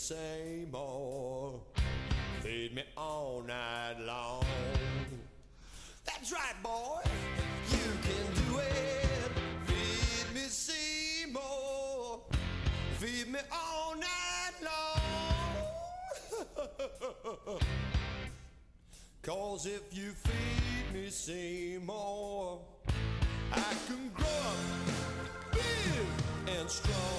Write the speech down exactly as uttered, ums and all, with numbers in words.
same old. Feed me all night long. That's right, boy. You can do it. Feed me Seymour. Feed me all night long. Cause if you feed me Seymour, I can grow up big and strong.